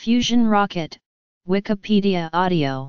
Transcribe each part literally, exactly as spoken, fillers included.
Fusion rocket, Wikipedia audio.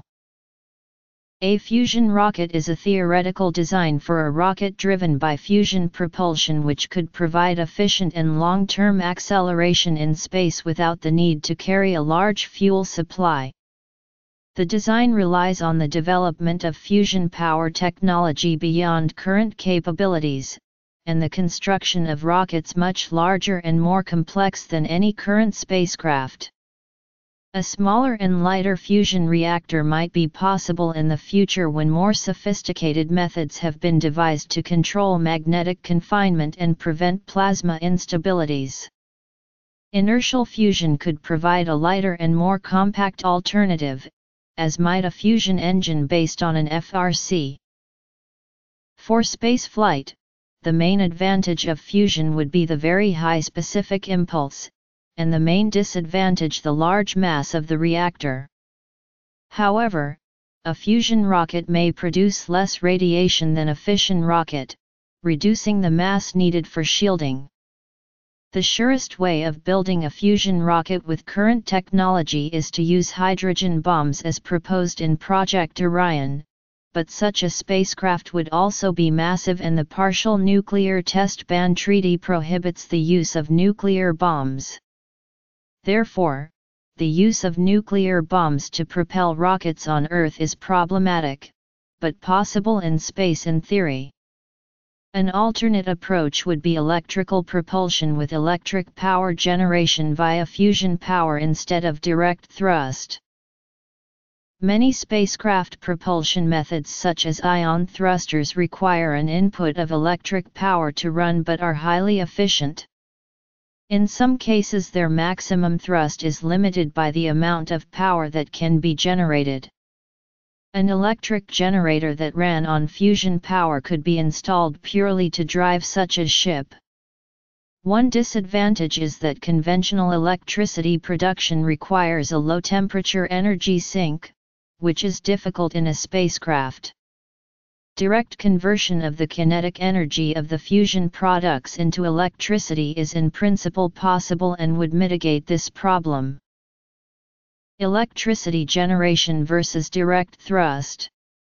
A fusion rocket is a theoretical design for a rocket driven by fusion propulsion which could provide efficient and long-term acceleration in space without the need to carry a large fuel supply. The design relies on the development of fusion power technology beyond current capabilities, and the construction of rockets much larger and more complex than any current spacecraft. A smaller and lighter fusion reactor might be possible in the future when more sophisticated methods have been devised to control magnetic confinement and prevent plasma instabilities. Inertial fusion could provide a lighter and more compact alternative, as might a fusion engine based on an F R C. For spaceflight, the main advantage of fusion would be the very high specific impulse, and the main disadvantage the large mass of the reactor. However, a fusion rocket may produce less radiation than a fission rocket, reducing the mass needed for shielding. The surest way of building a fusion rocket with current technology is to use hydrogen bombs as proposed in Project Orion, but such a spacecraft would also be massive and the Partial Nuclear Test Ban Treaty prohibits the use of nuclear bombs. Therefore, the use of nuclear bombs to propel rockets on Earth is problematic, but possible in space in theory. An alternate approach would be electrical propulsion with electric power generation via fusion power instead of direct thrust. Many spacecraft propulsion methods such as ion thrusters require an input of electric power to run but are highly efficient. In some cases their maximum thrust is limited by the amount of power that can be generated. An electric generator that ran on fusion power could be installed purely to drive such a ship. One disadvantage is that conventional electricity production requires a low-temperature energy sink, which is difficult in a spacecraft. Direct conversion of the kinetic energy of the fusion products into electricity is in principle possible and would mitigate this problem. Electricity generation versus direct thrust.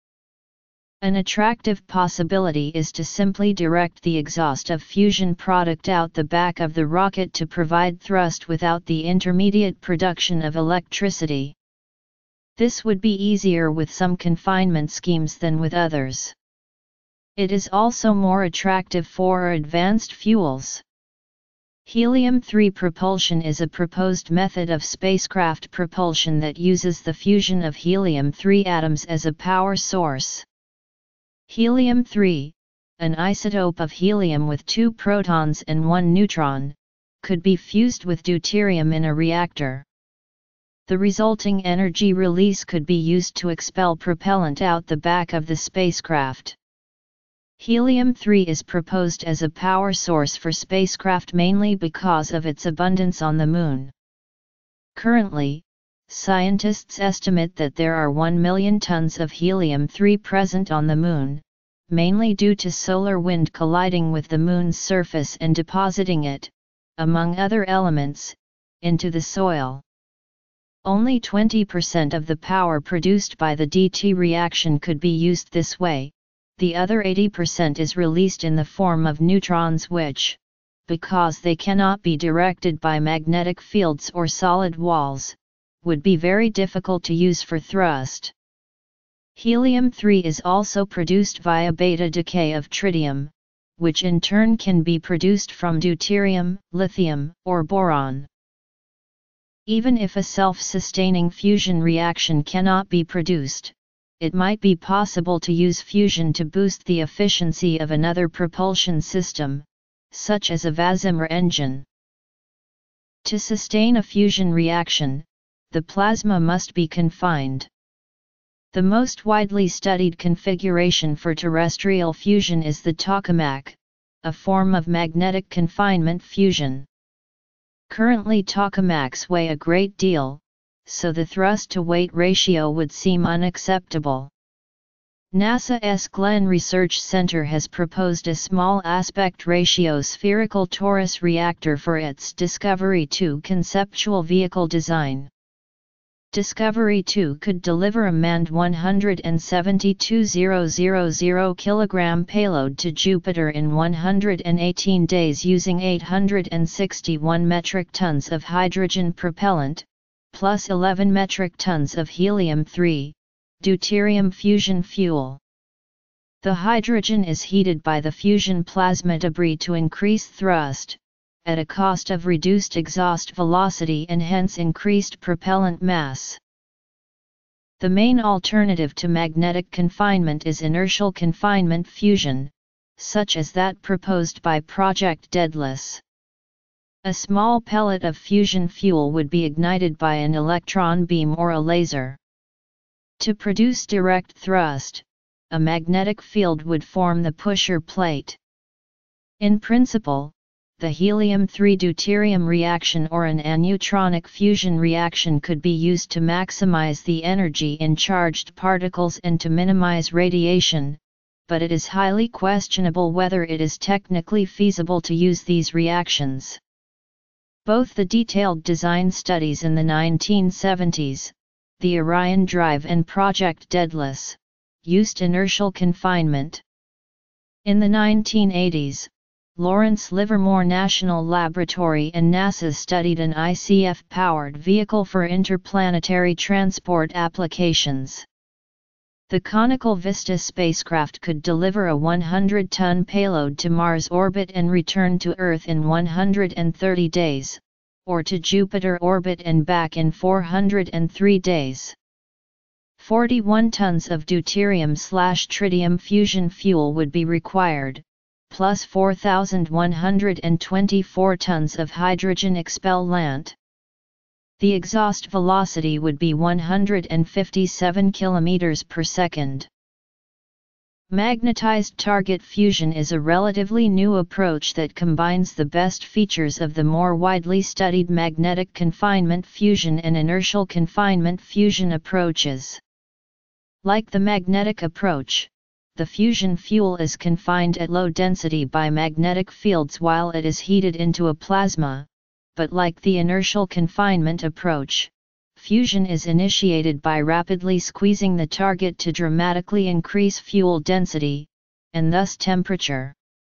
An attractive possibility is to simply direct the exhaust of fusion product out the back of the rocket to provide thrust without the intermediate production of electricity. This would be easier with some confinement schemes than with others. It is also more attractive for advanced fuels. helium three propulsion is a proposed method of spacecraft propulsion that uses the fusion of helium three atoms as a power source. helium three, an isotope of helium with two protons and one neutron, could be fused with deuterium in a reactor. The resulting energy release could be used to expel propellant out the back of the spacecraft. helium three is proposed as a power source for spacecraft mainly because of its abundance on the Moon. Currently, scientists estimate that there are one million tons of helium three present on the Moon, mainly due to solar wind colliding with the Moon's surface and depositing it, among other elements, into the soil. Only twenty percent of the power produced by the D T reaction could be used this way, the other eighty percent is released in the form of neutrons which, because they cannot be directed by magnetic fields or solid walls, would be very difficult to use for thrust. helium three is also produced via beta decay of tritium, which in turn can be produced from deuterium, lithium, or boron. Even if a self-sustaining fusion reaction cannot be produced, it might be possible to use fusion to boost the efficiency of another propulsion system, such as a Vasimer engine. To sustain a fusion reaction, the plasma must be confined. The most widely studied configuration for terrestrial fusion is the tokamak, a form of magnetic confinement fusion. Currently tokamaks weigh a great deal, so the thrust-to-weight ratio would seem unacceptable. NASA's Glenn Research Center has proposed a small aspect ratio spherical torus reactor for its Discovery two conceptual vehicle design. Discovery two could deliver a manned one hundred seventy-two thousand kilogram payload to Jupiter in one hundred eighteen days using eight hundred sixty-one metric tons of hydrogen propellant, plus eleven metric tons of helium three, deuterium fusion fuel. The hydrogen is heated by the fusion plasma debris to increase thrust, at a cost of reduced exhaust velocity and hence increased propellant mass. The main alternative to magnetic confinement is inertial confinement fusion, such as that proposed by Project Daedalus. A small pellet of fusion fuel would be ignited by an electron beam or a laser. To produce direct thrust, a magnetic field would form the pusher plate. In principle, the helium three deuterium reaction or an aneutronic fusion reaction could be used to maximize the energy in charged particles and to minimize radiation, but it is highly questionable whether it is technically feasible to use these reactions. Both the detailed design studies in the nineteen seventies, the Orion Drive and Project Daedalus, used inertial confinement. In the nineteen eighties, Lawrence Livermore National Laboratory and NASA studied an I C F-powered vehicle for interplanetary transport applications. The conical Vista spacecraft could deliver a one hundred ton payload to Mars orbit and return to Earth in one hundred thirty days, or to Jupiter orbit and back in four hundred three days. forty-one tons of deuterium-tritium fusion fuel would be required, plus four thousand one hundred twenty-four tons of hydrogen expellant. The exhaust velocity would be one hundred fifty-seven kilometers per second. Magnetized target fusion is a relatively new approach that combines the best features of the more widely studied magnetic confinement fusion and inertial confinement fusion approaches. Like the magnetic approach, the fusion fuel is confined at low density by magnetic fields while it is heated into a plasma, but like the inertial confinement approach, fusion is initiated by rapidly squeezing the target to dramatically increase fuel density, and thus temperature.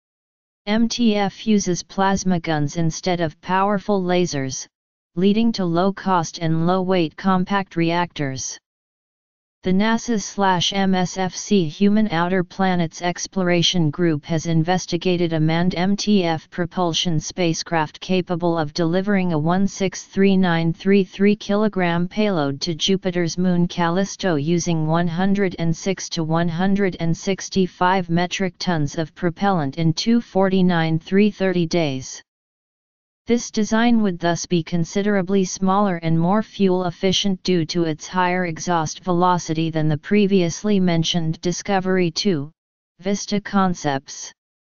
M T F uses plasma guns instead of powerful lasers, leading to low-cost and low-weight compact reactors. The NASA/M S F C Human Outer Planets Exploration Group has investigated a manned M T F propulsion spacecraft capable of delivering a one hundred sixty-three thousand nine hundred thirty-three kilogram payload to Jupiter's moon Callisto using one hundred six to one hundred sixty-five metric tons of propellant in two hundred forty-nine thousand three hundred thirty days. This design would thus be considerably smaller and more fuel-efficient due to its higher exhaust velocity than the previously mentioned Discovery two, Vista concepts.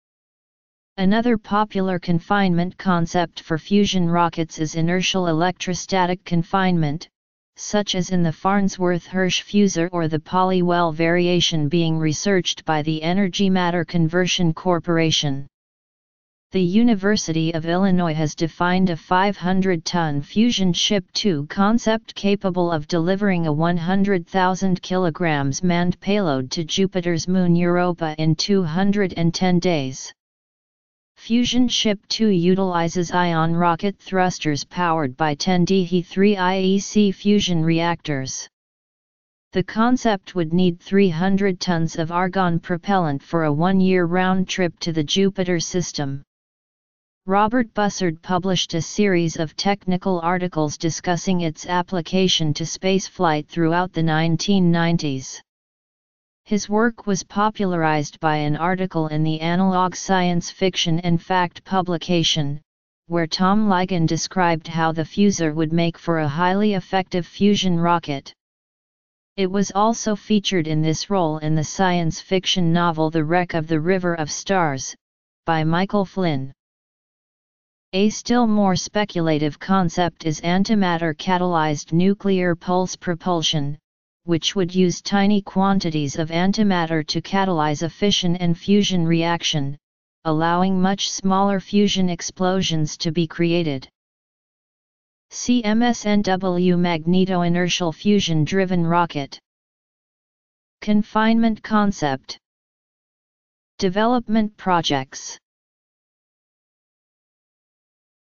Another popular confinement concept for fusion rockets is inertial electrostatic confinement, such as in the Farnsworth-Hirsch fusor or the Poly-Well variation being researched by the Energy Matter Conversion Corporation. The University of Illinois has defined a five hundred ton fusion ship two concept capable of delivering a one hundred thousand kilograms manned payload to Jupiter's moon Europa in two hundred ten days. Fusion Ship two utilizes ion rocket thrusters powered by ten D He three I E C fusion reactors. The concept would need three hundred tons of argon propellant for a one-year round trip to the Jupiter system. Robert Bussard published a series of technical articles discussing its application to spaceflight throughout the nineteen nineties. His work was popularized by an article in the Analog Science Fiction and Fact publication, where Tom Ligon described how the fusor would make for a highly effective fusion rocket. It was also featured in this role in the science fiction novel The Wreck of the River of Stars, by Michael Flynn. A still more speculative concept is antimatter-catalyzed nuclear pulse propulsion, which would use tiny quantities of antimatter to catalyze a fission and fusion reaction, allowing much smaller fusion explosions to be created. C M S N W magneto-inertial fusion-driven rocket. Confinement concept. Development projects.